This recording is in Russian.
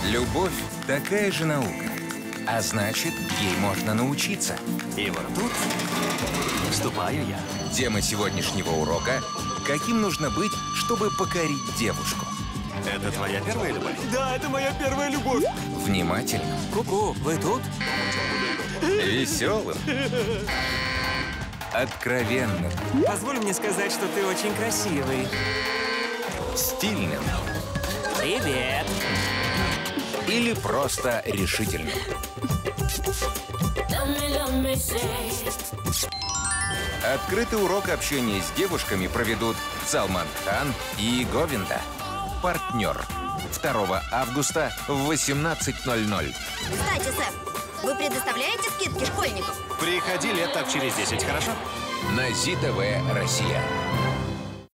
Любовь – такая же наука, а значит, ей можно научиться. И вот тут вступаю я. Тема сегодняшнего урока – каким нужно быть, чтобы покорить девушку. Это твоя первая любовь? Да, это моя первая любовь. Внимательным, Ку-ку, вы тут? веселым, откровенным, Позволь мне сказать, что ты очень красивый. стильным Привет. или просто решительным. Открытый урок общения с девушками проведут Салман Хан и Говинда. Партнер. 2 августа в 18:00. Кстати, Сэм, вы предоставляете скидки школьникам? Приходи лет так через 10, хорошо? На ЗИ-ТВ Россия.